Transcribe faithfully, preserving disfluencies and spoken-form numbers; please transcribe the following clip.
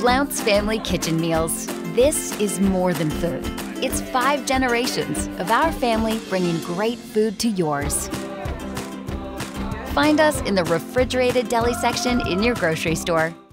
Blount's Family Kitchen Meals. This is more than food. It's five generations of our family bringing great food to yours. Find us in the refrigerated deli section in your grocery store.